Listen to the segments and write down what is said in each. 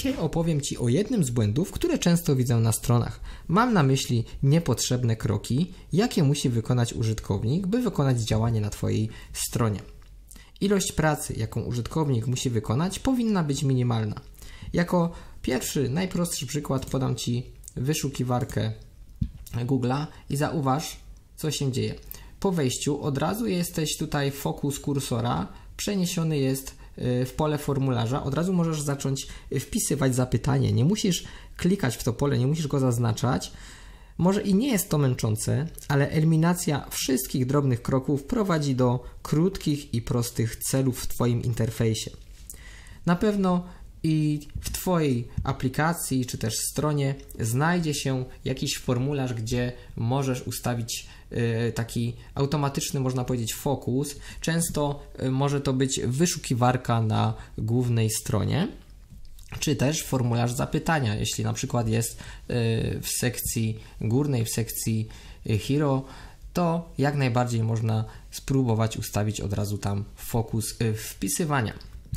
Dzisiaj opowiem Ci o jednym z błędów, które często widzę na stronach. Mam na myśli niepotrzebne kroki, jakie musi wykonać użytkownik, by wykonać działanie na Twojej stronie. Ilość pracy, jaką użytkownik musi wykonać, powinna być minimalna. Jako pierwszy, najprostszy przykład podam Ci wyszukiwarkę Google'a i zauważ, co się dzieje. Po wejściu od razu jesteś tutaj, fokus kursora przeniesiony jest w pole formularza. Od razu możesz zacząć wpisywać zapytanie. Nie musisz klikać w to pole, nie musisz go zaznaczać. Może i nie jest to męczące, ale eliminacja wszystkich drobnych kroków prowadzi do krótkich i prostych celów w Twoim interfejsie. Na pewno i w Twojej aplikacji czy też stronie znajdzie się jakiś formularz, gdzie możesz ustawić taki automatyczny, można powiedzieć, fokus. Często może to być wyszukiwarka na głównej stronie, czy też formularz zapytania, jeśli na przykład jest w sekcji górnej, w sekcji Hero, to jak najbardziej można spróbować ustawić od razu tam fokus wpisywania.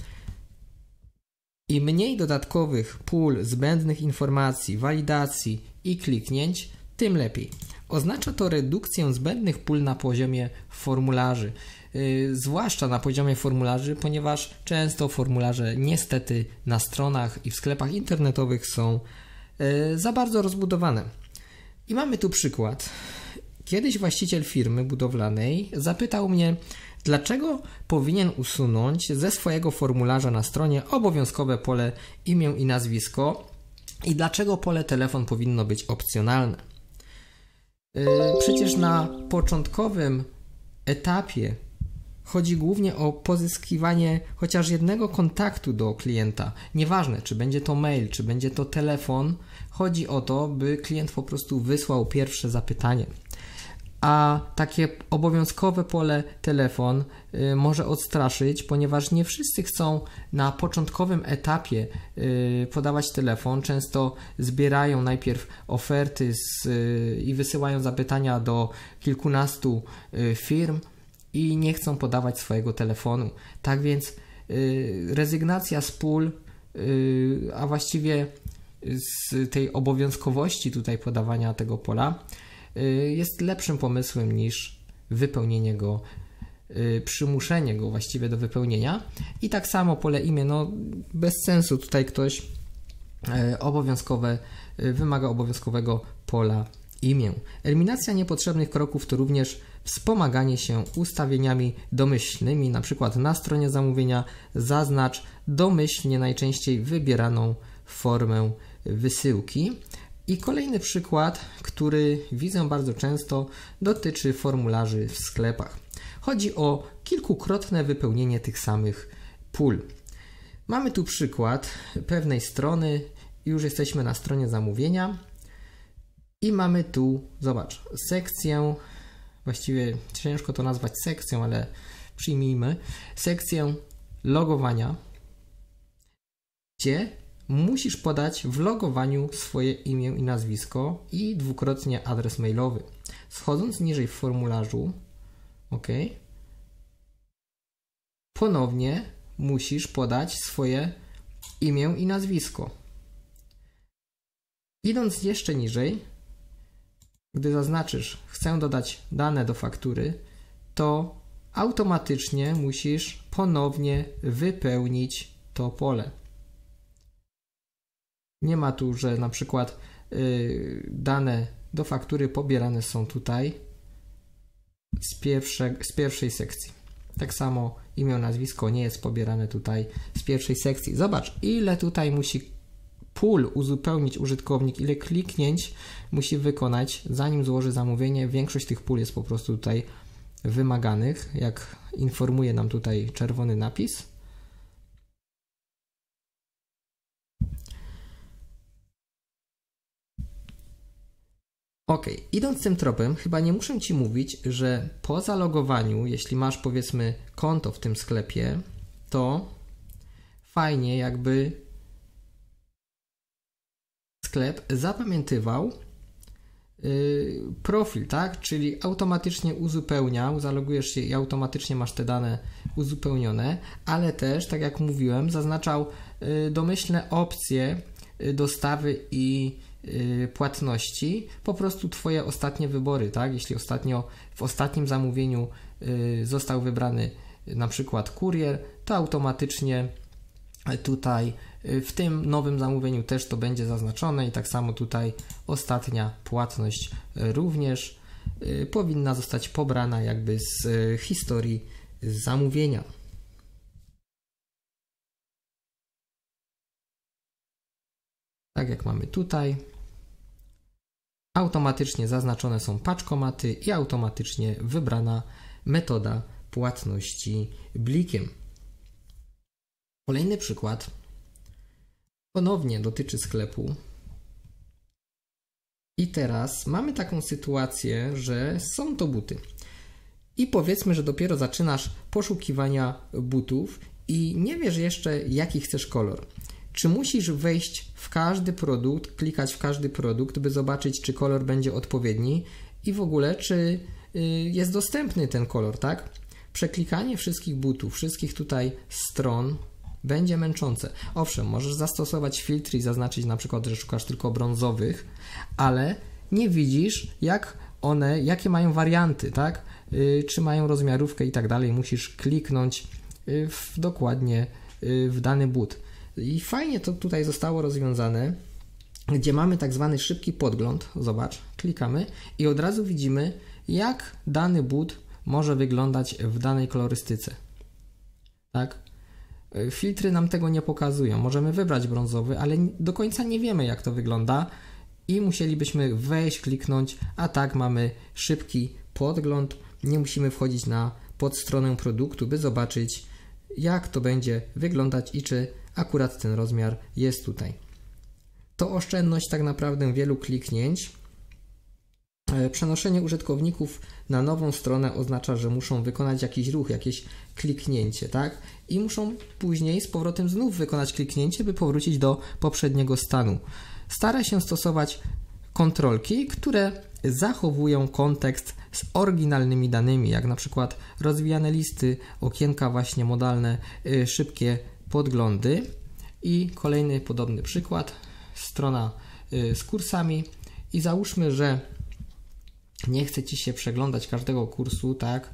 Im mniej dodatkowych pól, zbędnych informacji, walidacji i kliknięć, tym lepiej. Oznacza to redukcję zbędnych pól na poziomie formularzy, zwłaszcza na poziomie formularzy, ponieważ często formularze niestety na stronach i w sklepach internetowych są za bardzo rozbudowane. I mamy tu przykład. Kiedyś właściciel firmy budowlanej zapytał mnie, dlaczego powinien usunąć ze swojego formularza na stronie obowiązkowe pole imię i nazwisko i dlaczego pole telefon powinno być opcjonalne. Przecież na początkowym etapie chodzi głównie o pozyskiwanie chociaż jednego kontaktu do klienta. Nieważne, czy będzie to mail, czy będzie to telefon, chodzi o to, by klient po prostu wysłał pierwsze zapytanie. A takie obowiązkowe pole telefon może odstraszyć, ponieważ nie wszyscy chcą na początkowym etapie podawać telefon. Często zbierają najpierw oferty i wysyłają zapytania do kilkunastu firm i nie chcą podawać swojego telefonu. Tak więc rezygnacja z pól, a właściwie z tej obowiązkowości tutaj podawania tego pola jest lepszym pomysłem niż wypełnienie go, przymuszenie go właściwie do wypełnienia. I tak samo pole imię, no bez sensu tutaj ktoś wymaga obowiązkowego pola imię. Eliminacja niepotrzebnych kroków to również wspomaganie się ustawieniami domyślnymi, na przykład na stronie zamówienia zaznacz domyślnie najczęściej wybieraną formę wysyłki. I kolejny przykład, który widzę bardzo często, dotyczy formularzy w sklepach. Chodzi o kilkukrotne wypełnienie tych samych pól. Mamy tu przykład pewnej strony, już jesteśmy na stronie zamówienia i mamy tu, zobacz, sekcję, właściwie ciężko to nazwać sekcją, ale przyjmijmy, sekcję logowania, gdzie musisz podać w logowaniu swoje imię i nazwisko i dwukrotnie adres mailowy. Schodząc niżej w formularzu, OK, ponownie musisz podać swoje imię i nazwisko. Idąc jeszcze niżej, gdy zaznaczysz chcę dodać dane do faktury, to automatycznie musisz ponownie wypełnić to pole. Nie ma tu, że na przykład dane do faktury pobierane są tutaj z pierwszej sekcji. Tak samo imię, nazwisko nie jest pobierane tutaj z pierwszej sekcji. Zobacz, ile tutaj musi pól uzupełnić użytkownik, ile kliknięć musi wykonać, zanim złoży zamówienie. Większość tych pól jest po prostu tutaj wymaganych, jak informuje nam tutaj czerwony napis. Ok, idąc tym tropem, chyba nie muszę Ci mówić, że po zalogowaniu, jeśli masz powiedzmy konto w tym sklepie, to fajnie jakby sklep zapamiętywał profil, tak? Czyli automatycznie uzupełniał, zalogujesz się i automatycznie masz te dane uzupełnione, ale też, tak jak mówiłem, zaznaczał domyślne opcje dostawy i płatności, po prostu Twoje ostatnie wybory, tak? Jeśli w ostatnim zamówieniu został wybrany na przykład kurier, to automatycznie tutaj w tym nowym zamówieniu też to będzie zaznaczone i tak samo tutaj ostatnia płatność również powinna zostać pobrana jakby z historii zamówienia. Tak jak mamy tutaj, automatycznie zaznaczone są paczkomaty i automatycznie wybrana metoda płatności blikiem. Kolejny przykład ponownie dotyczy sklepu. I teraz mamy taką sytuację, że są to buty. I powiedzmy, że dopiero zaczynasz poszukiwania butów i nie wiesz jeszcze, jaki chcesz kolor. Czy musisz wejść w każdy produkt, klikać w każdy produkt, by zobaczyć, czy kolor będzie odpowiedni i w ogóle, czy jest dostępny ten kolor, tak? Przeklikanie wszystkich butów, wszystkich tutaj stron będzie męczące. Owszem, możesz zastosować filtry i zaznaczyć na przykład, że szukasz tylko brązowych, ale nie widzisz, jakie mają warianty, tak? Czy mają rozmiarówkę i tak dalej. Musisz kliknąć dokładnie w dany but. I fajnie to tutaj zostało rozwiązane, gdzie mamy tak zwany szybki podgląd. Zobacz, klikamy i od razu widzimy, jak dany but może wyglądać w danej kolorystyce. Tak? Filtry nam tego nie pokazują. Możemy wybrać brązowy, ale do końca nie wiemy, jak to wygląda i musielibyśmy wejść, kliknąć, a tak mamy szybki podgląd. Nie musimy wchodzić na podstronę produktu, by zobaczyć, jak to będzie wyglądać i czy akurat ten rozmiar jest tutaj. To oszczędność tak naprawdę wielu kliknięć. Przenoszenie użytkowników na nową stronę oznacza, że muszą wykonać jakiś ruch, jakieś kliknięcie, tak? I muszą później z powrotem znów wykonać kliknięcie, by powrócić do poprzedniego stanu. Stara się stosować kontrolki, które zachowują kontekst z oryginalnymi danymi, jak na przykład rozwijane listy, okienka właśnie modalne, szybkie podglądy. I kolejny podobny przykład, strona z kursami i załóżmy, że nie chce Ci się przeglądać każdego kursu, tak,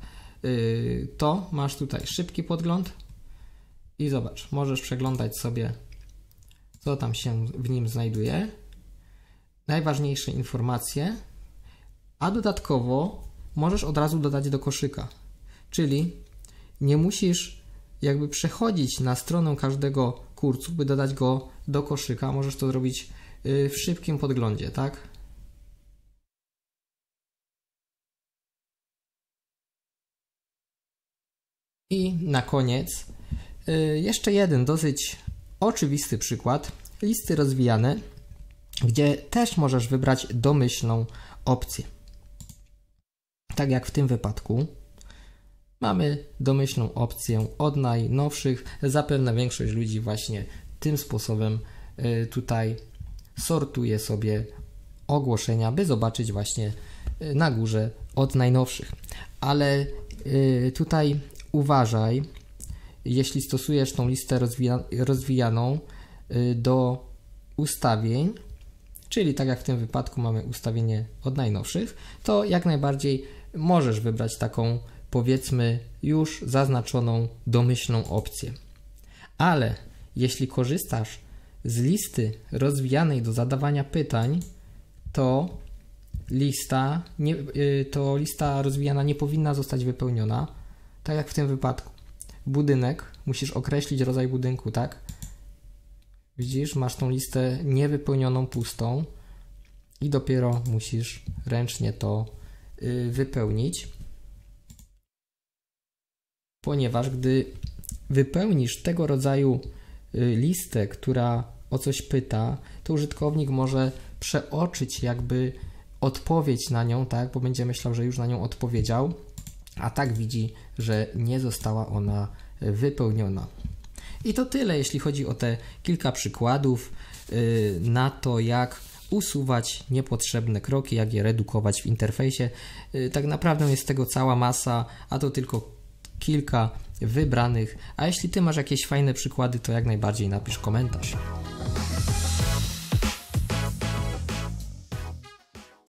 to masz tutaj szybki podgląd i zobacz, możesz przeglądać sobie, co tam się w nim znajduje, najważniejsze informacje, a dodatkowo możesz od razu dodać do koszyka, czyli nie musisz jakby przechodzić na stronę każdego kursu, by dodać go do koszyka, możesz to zrobić w szybkim podglądzie, tak? I na koniec jeszcze jeden dosyć oczywisty przykład, listy rozwijane, gdzie też możesz wybrać domyślną opcję. Tak jak w tym wypadku mamy domyślną opcję od najnowszych. Zapewne większość ludzi właśnie tym sposobem tutaj sortuje sobie ogłoszenia, by zobaczyć właśnie na górze od najnowszych. Ale tutaj uważaj, jeśli stosujesz tą listę rozwijaną do ustawień, czyli tak jak w tym wypadku mamy ustawienie od najnowszych, to jak najbardziej możesz wybrać taką, powiedzmy, już zaznaczoną domyślną opcję. Ale jeśli korzystasz z listy rozwijanej do zadawania pytań, to lista rozwijana nie powinna zostać wypełniona, tak jak w tym wypadku. Budynek, musisz określić rodzaj budynku, tak? Widzisz, masz tą listę niewypełnioną, pustą i dopiero musisz ręcznie to wypełnić. Ponieważ gdy wypełnisz tego rodzaju listę, która o coś pyta, to użytkownik może przeoczyć jakby odpowiedź na nią, tak? Bo będzie myślał, że już na nią odpowiedział, a tak widzi, że nie została ona wypełniona. I to tyle, jeśli chodzi o te kilka przykładów na to, jak usuwać niepotrzebne kroki, jak je redukować w interfejsie. Tak naprawdę jest tego cała masa, a to tylko kilka wybranych. A jeśli Ty masz jakieś fajne przykłady, to jak najbardziej napisz komentarz.